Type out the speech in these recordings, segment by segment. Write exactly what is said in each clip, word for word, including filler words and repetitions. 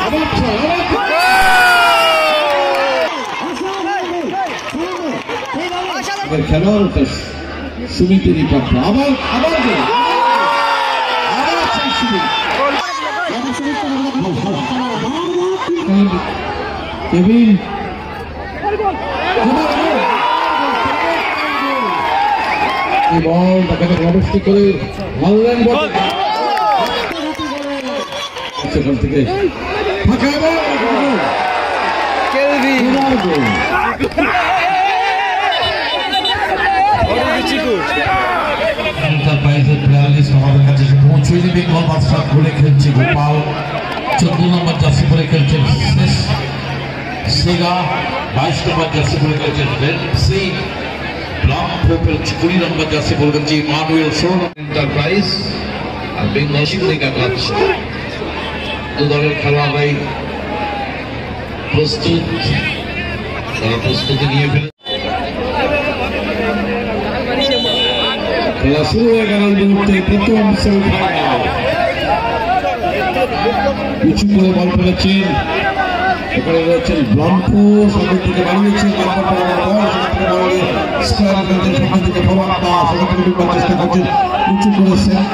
খেলোয়াড় সুমিতেরই প্রাপ্য আবার আবার আবার সেই সুমিত কেভিন বল তাকে অবস্থি করে মারলেন বল সেখান থেকে ফাঁকা বল কেভিন গোপাল চোদ্দ নম্বর জার্সি পরে খেলছেন শেষ সেগা বাইশ নম্বর জার্সি পরে খেলছেন কুড়ি নম্বর জার্সি পরে খেলছে ইমানুয়েল এন্টারপ্রাইজ আর বেঙ্গল শিক্ষিকা ক্লাব দু দলের খেলোয়াড়রাই প্রস্তুত তারা প্রস্তুতি নিয়ে ফেলে খেলা শুরু হয়ে গেল মুহূর্তে প্রথম সেমিফাইনাল উঁচু করে বল ফেলেছেন এখানে রয়েছেন ব্রহ্মপুর সামনে থেকে বাড়িয়েছেন চেষ্টা করছেন উঁচু করে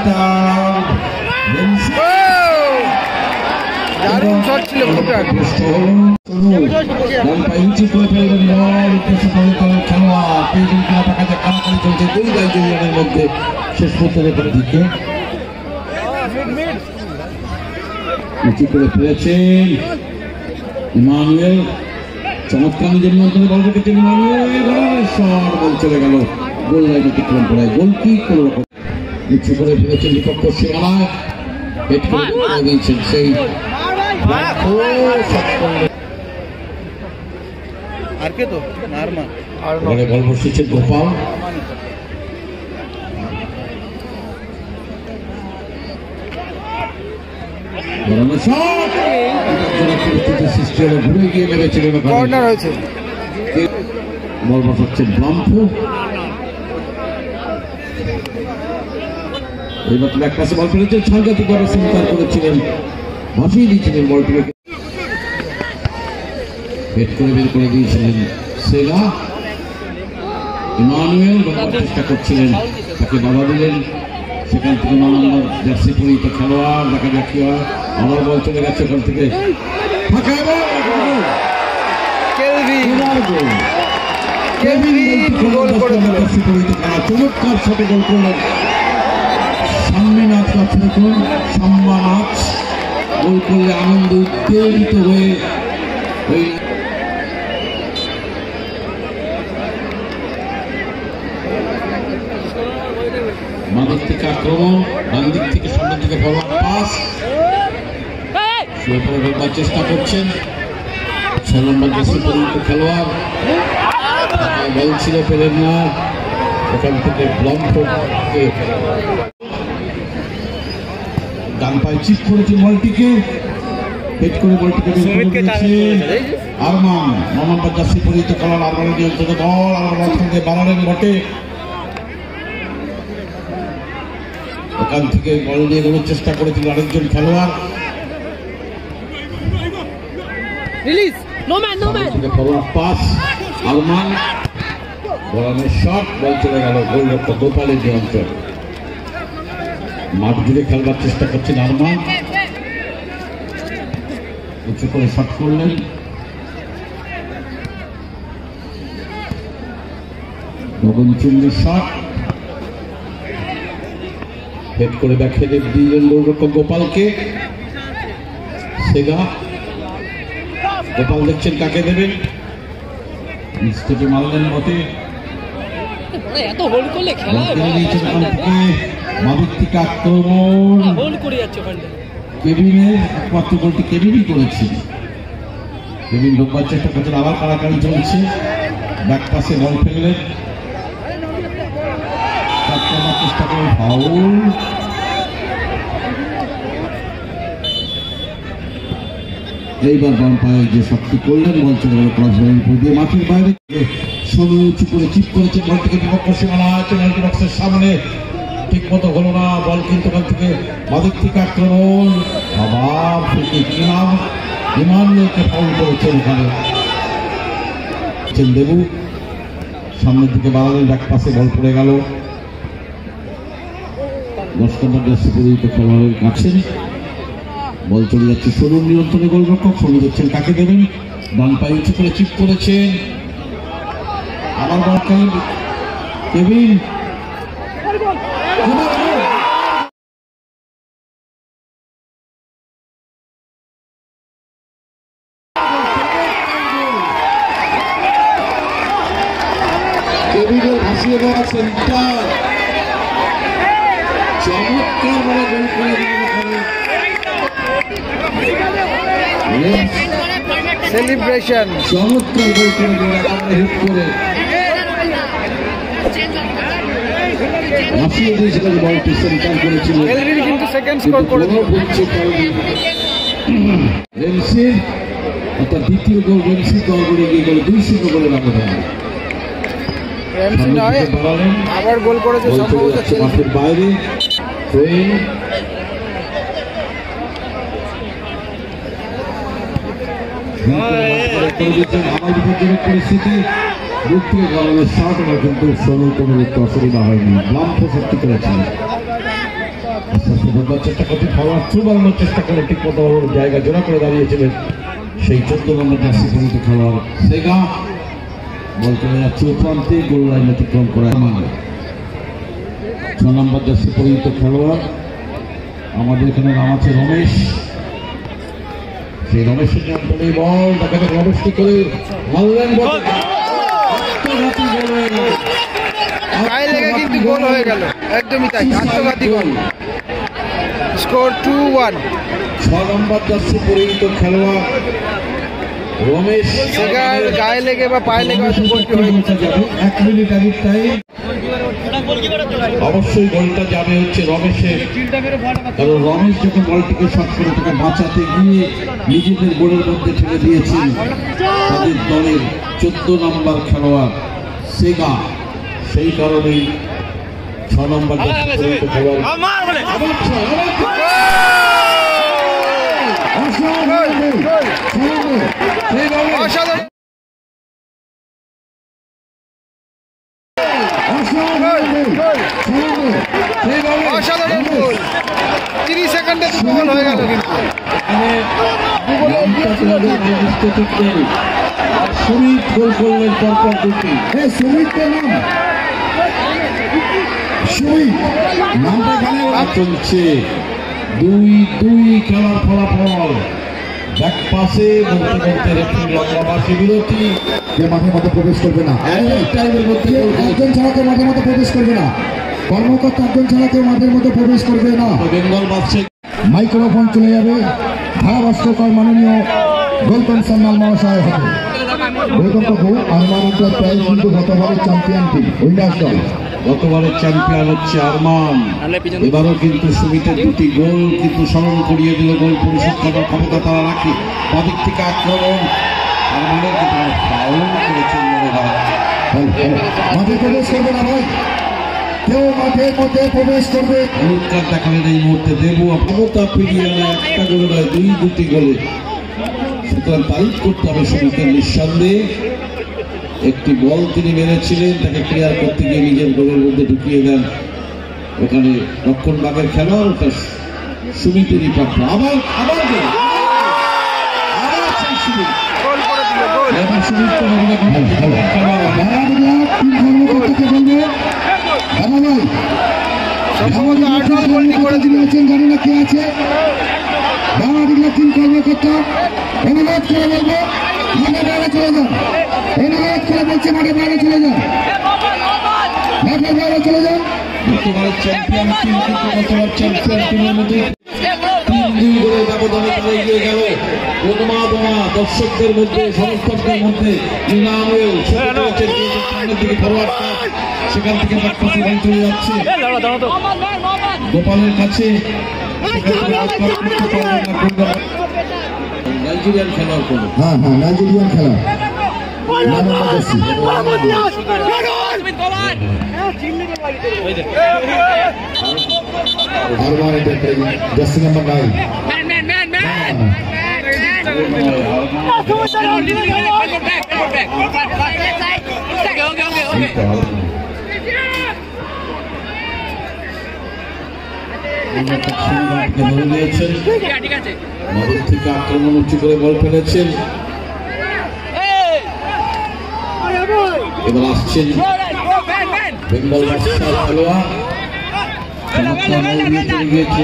উঁচু করে ফেলবেন খেলোয়াড় চলছে দুই দলের মধ্যে শেষ পর্যন্ত দিকে উঁচু করে ফেলেছেন ইমানুয়েল চমৎকার নিজের মাধ্যমে বল রেখেছেন ইমানুয়েল শট বল চলে গেল গোল লাইন অতিক্রম করে গোল কি কোনো রকম উঁচু করে ফেলেছেন বিপক্ষ সীমানায় হেড করে দিয়েছেন সেই আর কে তো নারমান আর বল বসেছে গোপাল ঘুরে গিয়ে মেরেছিলেন বল বসাচ্ছে ব্রহ্মপুর এইবার এক পাশে বল ফেলেছেন সাংঘাতিক ভাবে চিন্তা করেছিলেন ভাসিয়ে দিয়েছিলেন বলটিকে হেড করে বের করে দিয়েছিলেন সেগা ইমানুয়েল চেষ্টা করছিলেন তাকে বাধা দিলেন সেখান থেকে ন নম্বর জার্সি পরিহিত খেলোয়াড় দেখা যাক কি হয় আবার বল চলে গেছে ওখান থেকে চমৎকার সাথে গোল করলেন সামনে নাচ পাচ্ছে দেখুন সম্মান নাচ গোল করলে আনন্দ উত্তেজিত হয়ে বাঁদিক থেকে আক্রমণ ডান দিক থেকে সামনের দিকে ফরওয়ার্ড পাস শুয়ে পড়ে ঢোকার চেষ্টা করছেন ছয় নম্বর জার্সি পরিহিত খেলোয়াড় বল ছিল পেলেন না ওখান থেকে ব্রহ্মপুরকে ডান পায়ে চিপ করেছে বলটিকে হেড করে বলটিকে আরমান ন নম্বর জার্সি পরিহিত খেলোয়াড় আরমানের নিয়ন্ত্রণে বল আরমান সঙ্গে বাড়ালেন বটে ওখান থেকে বল নিয়ে এগোনোর চেষ্টা করেছিল আরেকজন খেলোয়াড় পাস আরমান বলানের শট বল চলে গেল গোলরক্ষক গোপালের নিয়ন্ত্রণ মাঠ জুড়ে খেলবার চেষ্টা করছেন আরমান উঁচু করে শট করলেন গগনচুম্বী শট হেড করে ব্যাখ্যা দিলেন গোলরক্ষক গোপালকে সেগা গোপাল দেখছেন কাকে দেবেন স্টেপে মারলেন বটে মাদিক থেকে আক্রমণ কেভিনের একমাত্র গোলটি কেভিনই করেছিল কেভিন ঢোকবার চেষ্টা করছেন আবার কাড়াকাড়ি চলছে ব্যাক পাশে বল ফেললেন চেষ্টা করে ফাউল এইবার বাম পায়ে যে শক্তি করলেন বল চলে গেল ক্রস লাইন দিয়ে মাঠের বাইরে সরু উঁচু করে চিপ করেছে বল থেকে বিপক্ষ সীমানা পেনাল্টি বক্সের সামনে ঠিক মতো হলো না বল কিন্তু ওখান থেকে বাদিক থেকে আক্রমণ আবার কি নাম ইমানুয়েলকে ফাউল করেছেন ওখানে দেবু সামনের দিকে বাড়ালেন, ব্যাক পাশে বল পড়ে গেল দশ নম্বর জার্সি পরিহিত খেলোয়াড়ের কাছে। বল চলে যাচ্ছে সরুন নিয়ন্ত্রণে গোলরক্ষক, সরু দেখছেন কাকে দেবেন, ডান পায়ে উঁচু করে চিপ করেছেন, আবার বল কেভিন কেভিনের ভাসিয়ে দেওয়া সেন্টার চমৎকার বলে গোল করে সেলিব্রেশন চমৎকার গোল করে হিট করে ভাসিয়ে দিয়েছিলেন বলটি, সেন্টার করেছিল কিন্তু সেকেন্ড স্কোর করে দিল রেমসি, অর্থাৎ দ্বিতীয় গোল রেমসি গোল করে গিয়ে গেল দুই শূন্য গোলে ব্যবধান। আবার গোল করেছে মাঠের বাইরে পরিস্থিতি দূর থেকে গরমের শার্ট আমার কিন্তু সময় কোনো একটু অসুবিধা হয়নি, লাম্প সত্যি করেছেন চেষ্টা করতে খাওয়ার থ্রু বাড়ানোর চেষ্টা করে ঠিক মতো জায়গা জোড়া করে দাঁড়িয়েছিলেন সেই চোদ্দ নম্বর জার্সি পরিহিত খেলোয়াড় সেগা। বল চলে যাচ্ছে প্রান্তে, গোল লাইন অতিক্রম করে ছ নম্বর জার্সি পরিহিত খেলোয়াড় আমাদের এখানে নাম আছে রমেশ, সেই রমেশের নিয়ন্ত্রণে বল তাকে রমেশ কি করে মারলেন, গায়ে লেগে কিন্তু গোল হয়ে গেল, একদমই তাই, আত্মঘাতী গোল। Score two one. ছ নম্বর জার্সি পরিহিত খেলোয়াড় রমেশ গায়ে লেগে বা পায়ে লেগে এক মিনিট আগের টাইম অবশ্যই গোলটা যাবে হচ্ছে রমেশের, কারণ রমেশ যখন বলটিকে শট করে তাকে বাঁচাতে গিয়ে নিজেদের গোলের মধ্যে ঠেলে দিয়েছেন তাদের দলের চোদ্দ নম্বর খেলোয়াড় সেগা, সেই কারণেই ছ নম্বর খেলোয়াড় অসাধারণ গোল, তিরিশ সেকেন্ডে দুটো গোল হয়ে গেল। কিন্তু সুমিত গোল করলেন পরপর দুটি, সুমিতের নাম সুমিত নামটা এখানে চলছে দুই দুই খেলার ফলাফল। ব্যাক পাশে বলতে বলতে রেফারি লম্বাবাসী বিরতি, যে মাঠের মধ্যে প্রবেশ করবে না, টাইমের মধ্যে একজন ছাড়া কেউ মাঠের মধ্যে প্রবেশ করবে না, কর্মকর্তা একজন ছাড়া কেউ মাঠের মধ্যে প্রবেশ করবে না। বেঙ্গল বাদশা মাইক্রোফোন চলে যাবে ধারাভাষ্যকর মাননীয় গৌতম সান্যাল মহাশয় হবে। গৌতম বাবু আরমান প্রায় কিন্তু গতবারের চ্যাম্পিয়ন টিম উইনার্স দল, গতবারের চ্যাম্পিয়ন হচ্ছে আরমান, এবারও কিন্তু সুমিতের দুটি গোল কিন্তু স্মরণ করিয়ে দিল, গোল পরিশোধ করার ক্ষমতা তারা রাখে। বাদিক থেকে আক্রমণ আরমানের কিন্তু ফাউল করেছেন মনে হয়, মাঠে প্রবেশ করবে না ভাই, কেউ মাঠের মধ্যে প্রবেশ করবে হলুদ কার্ড দেখালেন এই মুহূর্তে দেবু, ক্ষমতা ফিরিয়ে আনা একটা গোলে নয় দুই দুটি গোলে, সুতরাং তারিফ করতে হবে সুমিতের নিঃসন্দেহে। একটি বল তিনি মেরেছিলেন, তাকে ক্লিয়ার করতে গিয়ে নিজের গোলের মধ্যে ঢুকিয়ে দেন, ওখানে রক্ষণভাগের খেলোয়াড় ওটা সুমিতেরই প্রাপ্য। আবার আবার জানি না কে আছে তিন কর্মকর্তা অনুরোধ করে বলবো মাঠে বাইরে চলে যান, অনুরোধ করে বলছে মাঠে বাইরে চলে যান, মাঠে বাইরে চলে যান। গতবারের চ্যাম্পিয়ন টিম কিন্তু গতবার চ্যাম্পিয়ন টিমের মধ্যে তিন দুই গোলের ব্যবধানে তারা এগিয়ে গেল। উন্মাদনা দর্শকদের মধ্যে সমর্থকদের মধ্যে ইনামুল সামনের দিকে ফরওয়ার্ড, সেখান থেকে বাক্পাশে বল চলে যাচ্ছে গোপালের কাছে, নাইজেরিয়ান খেলার কোন হ্যাঁ হ্যাঁ নাইজেরিয়ান খেলা জার্সি নাম্বার নাইন মাঝের থেকে আক্রমণ উঁচু করে বল ফেলেছেন। এবার আসছেন বেঙ্গল বাদশাহ খেলোয়াড়, চমৎকার বল দিয়ে চলে গিয়েছে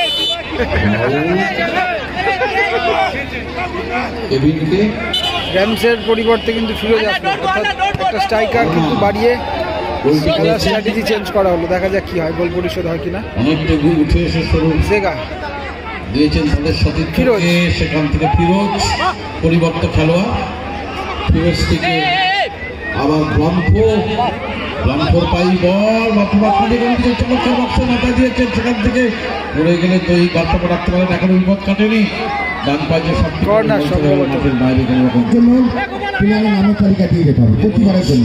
কেভিনকে। র্যামসের পরিবর্তে কিন্তু ফিরোজ আসলো, একটা স্ট্রাইকার কিন্তু বাড়িয়ে খেলার স্ট্র্যাটেজি চেঞ্জ করা হলো। দেখা যাক কি হয়, গোল পরিশোধ হয় কিনা। অনেকটা গোল উঠে এসে স্বরূপ সেগা দিয়েছেন তাদের সাথে ফিরোজ। সেখান থেকে ফিরোজ পরিবর্তে খেলোয়াড়, ফিরোজ থেকে আবার ব্লাম্পো, ব্লাম্পোর পাই বল চমৎকার বক্সে মাথা দিয়েছেন, সেখান থেকে পড়ে গেলে তো এই গালটাকে রাখতে পারেন, এখন বিপদ কাটেনি। ডান পাশে সব মাঠের বাইরে কোনো রকম জন্য প্লেয়ারের নামের তালিকা দিয়ে যেতে হবে প্রতিবারের জন্য।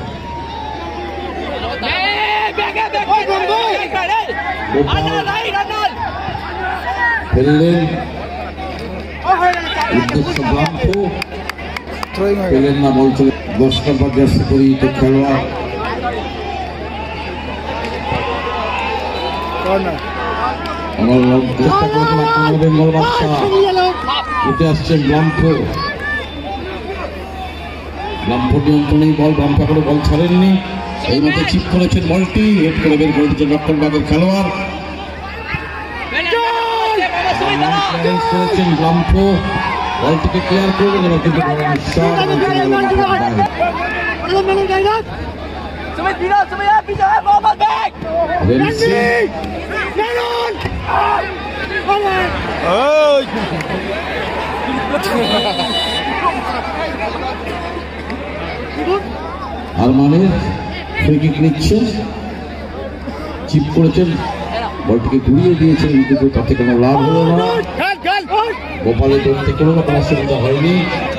ফেললেন উদ্দেশ্য ব্লাম্পো, পেলেন না বল চলে দশ নম্বর জার্সি পরিহিত খেলোয়াড়। আমার চেষ্টা করেছেন আক্রমণ বেঙ্গল বাদশাহ, উঠে আসছেন ব্লাম্পো, ব্লাম্পো নিয়ন্ত্রণেই বল, ব্লাম্পো এখনো বল ছাড়েননি। এই মধ্যে চিপ করেছেন বলটি, হেড করে বের করে দিচ্ছেন রক্ষণবাগের খেলোয়াড়। করেছেন ব্লাম্পো, বলটিকে ক্লিয়ার করবেন, এবার কিন্তু আরমানের ফ্রি কিক নিচ্ছেন, চিপ করেছেন, বলটিকে ঘুরিয়ে দিয়েছেন, কিন্তু তাতে কোনো লাভ হলো না। গোপালের ধরতে কোনো রকম অসুবিধা হয়নি।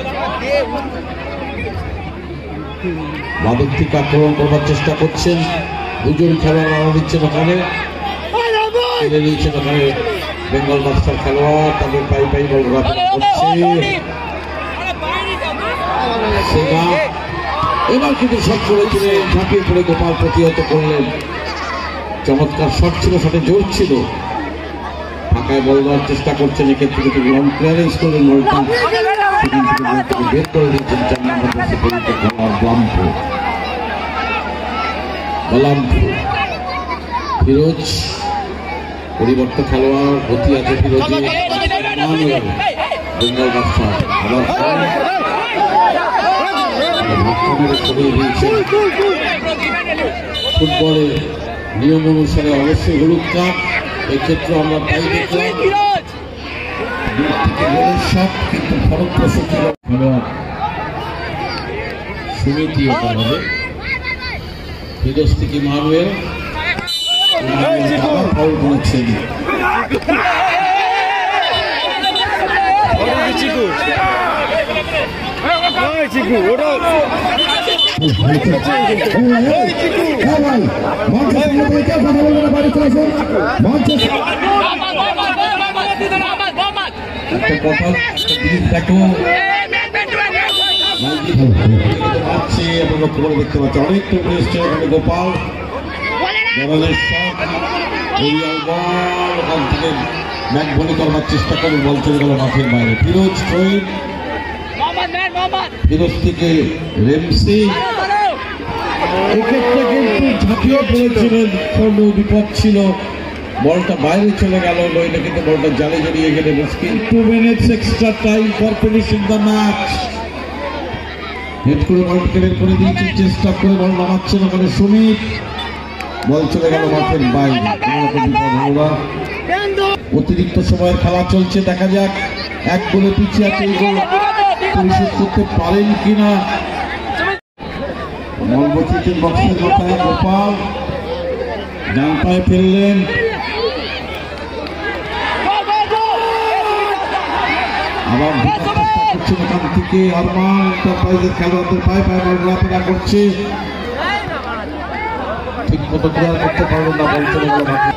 বাদিক থেকে আক্রমণ করবার চেষ্টা করছেন, দুজন খেলোয়াড় মারা দিচ্ছেন ওখানে, ফেলে দিয়েছেন ওখানে বেঙ্গল বাদশার খেলোয়াড়, তাদের পাই পাই বল ঘোরাফেরা করছে। এবার কিন্তু শট করেছিলেন, ঝাঁপিয়ে পড়ে গোপাল প্রতিহত করলেন। চমৎকার শট ছিল, শটে জোর ছিল, ফাঁকায় বল দেওয়ার চেষ্টা করছেন, এক্ষেত্রে কিন্তু লং ক্লিয়ারেন্স করলেন বলটা, সেখান থেকে বলটাকে বের করে দিচ্ছেন চার নম্বর জার্সি পরিহিত খেলোয়াড় ব্লাম্পো। ব্লাম্পো ফিরোজ পরিবর্তন খেলোয়াড়, গতি আছে ফিরোজে, বেঙ্গল বাদশাহ আবার ফুটবলের নিয়ম অনুসারে অবশ্যই হলুদ কার্ড, এক্ষেত্রে আমরা পাই দেখলাম কিন্তু ফলপ্রসূ খেলোয়াড় সমিতি হতে হবে। ফিরোজ থেকে মানুয়েল ফাউল করেছেন, দেখতে পাচ্ছি অনেকটা এসছে এখানে গোপাল, ওখান থেকে ব্যাট বলি করবার চেষ্টা করে বল চলে গেল মাঠের বাইরে। ফিরোজ শহীদ, ফিরোজ থেকে রেমসি, এক্ষেত্রে কিন্তু ঝাঁপিয়ে পড়েছিলেন, কোনো বিপদ ছিল, বলটা বাইরে চলে গেল, নইলে কিন্তু বলটা জালে জড়িয়ে গেলে মুশকিল। Two minutes extra time for finishing the match. Head করে বলটাকে বের করে দিয়েছেন, চেষ্টা করে বল নামাচ্ছেন ওখানে সুমিত, বল চলে গেল মাঠের বাইরে, কোনো রকম বিপদ হলো না। অতিরিক্ত সময়ের খেলা চলছে, দেখা যাক এক গোলে পিছিয়ে আছে, এই গোল পরিশোধ করতে পারেন কিনা। বল বসিয়েছেন বক্সের মাথায় গোপাল, ডান পায়ে ফেললেন, আবার চেষ্টা করছেন এখান থেকে আরমান, এন্টারপ্রাইজের খেলোয়াড়দের পায়ে পায়ে বল ঘোরাফেরা করছে, ঠিক মতো ক্লিয়ার করতে পারলেন না, বল চলে গেল মাঠে।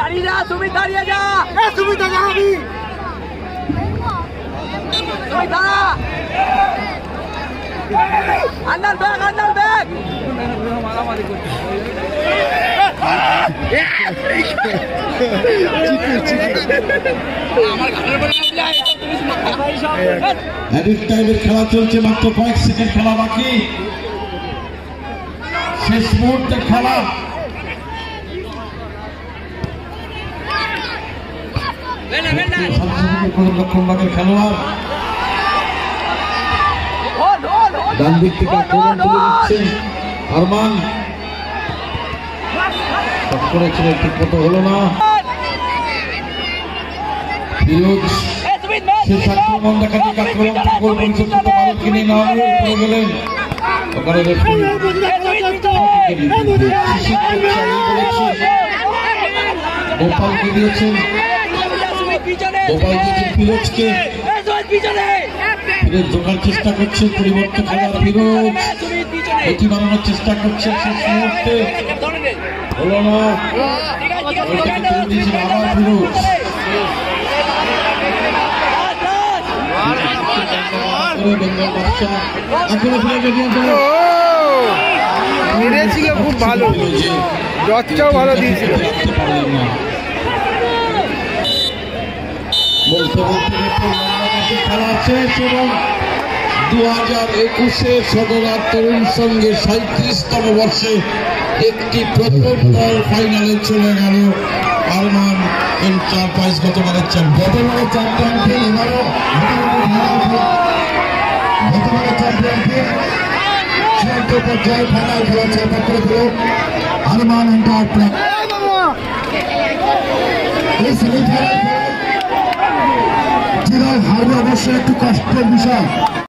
দাঁড়িয়ে যা তুমি দাঁড়িয়ে যা এ তুমি দাঁড়া আমি তুমি দাঁড়া আন্ডার ব্যাগ আন্ডার ব্যাগ মারামারি করছে খেলা চলছে, মাত্র কয়েক সেকেন্ড খেলা বাকি, শেষ মুহূর্তে খেলা। লক্ষণবাগের খেলোয়াড় ডান দিক থেকে আক্রমণ তুলে দিচ্ছেন আরমান, করেছিলেন ঠিক মতো হলো না। ফিরোজ শেষ আক্রমণ দেখা যাক আক্রমণ গোল পরিশোধ করতে পারেন কিনে না পড়ে গেলেন ওখানে গোপালকে দিয়েছেন, গোপাল দিয়েছেন ফিরোজকে, ফিরোজ ঢোকার চেষ্টা করছে, পরিবর্তে খেলা ফিরোজ গতি বাড়ানোর চেষ্টা করছে, শেষ মুহূর্তে হলো না, আবার ফিরোজ মেরেছিল খুব ভালো, ডটটাও ভালো দিয়েছিল। বলতে বলতে খেলা শেষ এবং দু হাজার একুশে সদরা তরুণ সঙ্গে সাঁত্রিশতম বর্ষে একটি প্রথম দল ফাইনালে চলে গেল। আরমান চার পাঁচ গতবারের চ্যাম্পিয়ন, গতবারের চ্যাম্পিয়নকে এবারও গতবারের চ্যাম্পিয়নকে চূড়ান্ত পর্যায়ে ফাইনাল খেলার চেষ্টা করেছিল আরমান এন্টারপ্রাইজ। এই সেমিফাইনাল হারবে অবশ্যই একটু কষ্টের বিষয়।